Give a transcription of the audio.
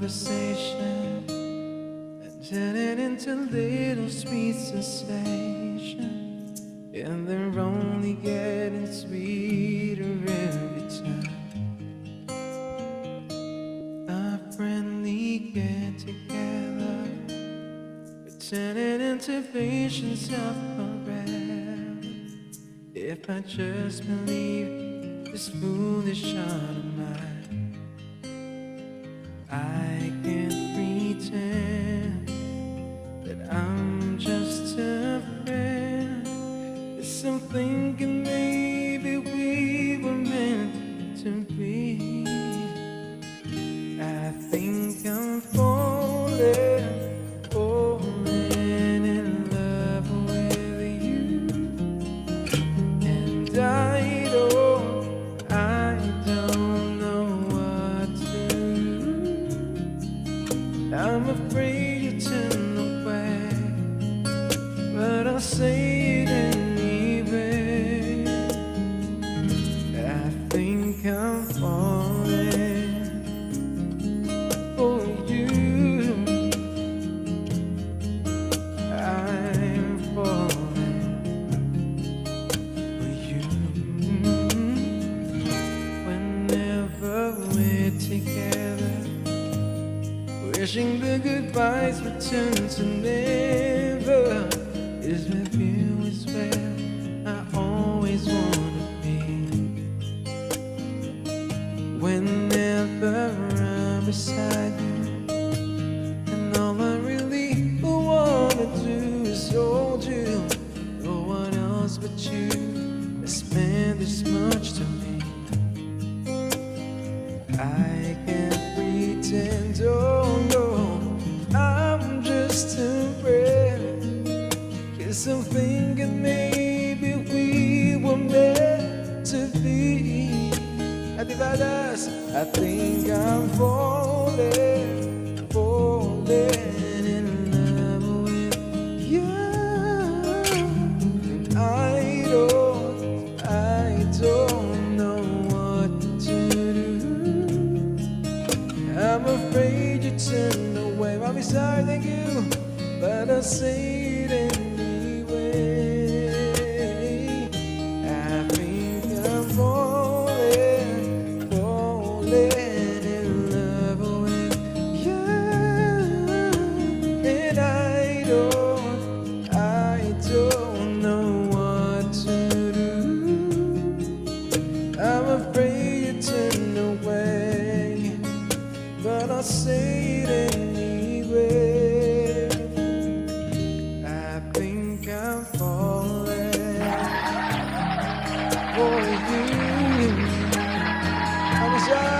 conversation and turn it into little sweet sensation, and they're only getting sweeter every time. A friendly get together, turn it into visions of forever. If I just believe this foolish heart of mine, I can't pretend that I'm just a friend. Yes, I'm thinking maybe we were meant to be. I think I'm falling in love with you, and I don't know what to do. I'm afraid you turn away, but I'll say it anyway. I think I'm falling for you. I'm falling for you. Whenever we're together, wishing the goodbyes return to never. Is with you is where I always wanna be. Whenever I'm beside you, and all I really wanna do is hold you. No one else but you has meant this much to me. I can't pretend, oh no, I'm just a friend. 'Cause I'm thinking maybe we were meant to be. I think I'm falling in love with you. And I don't know what to do. I'm afraid you turn away. Mommy, sorry, thank you, but I'll say it anyway. I think I'm falling in love with you, and I don't know what to do. I'm afraid you turn away, but I'll say it anyway. I think I'm falling for you. I'm sorry.